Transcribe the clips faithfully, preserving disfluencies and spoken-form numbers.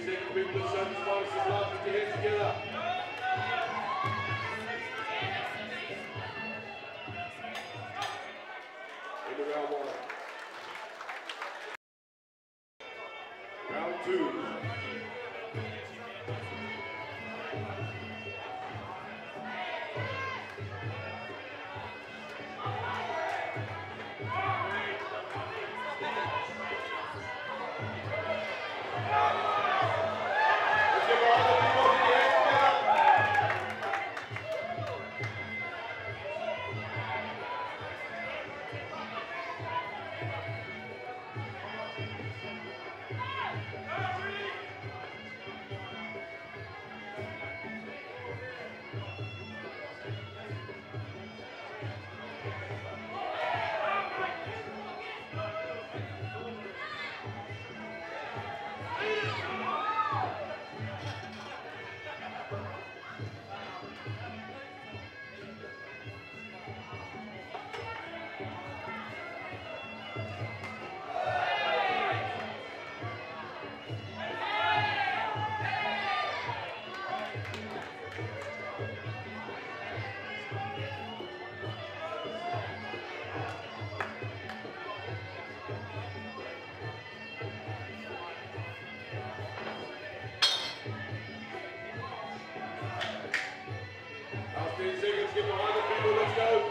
seconds, people. Let's show the sponsors some love. Put your hands together. Into round one. Round two. ten seconds, get behind the people, let's go.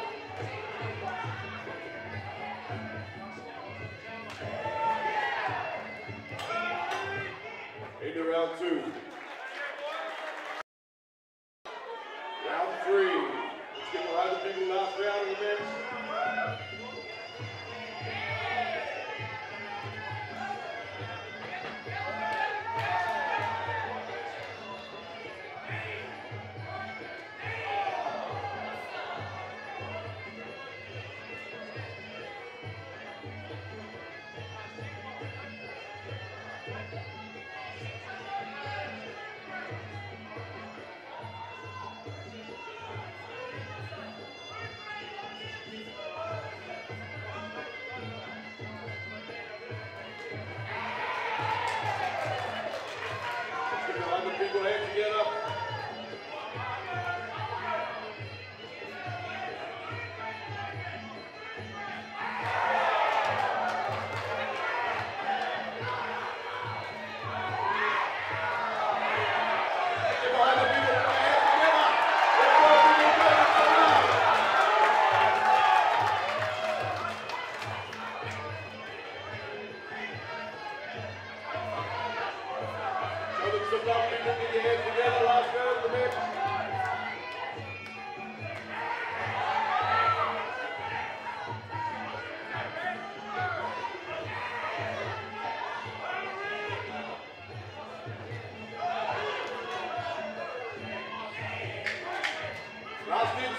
Into round two. Round three. Let's get behind the people, last round of the match. People hands together. Some love, people, get your hands together, last round of the match. Last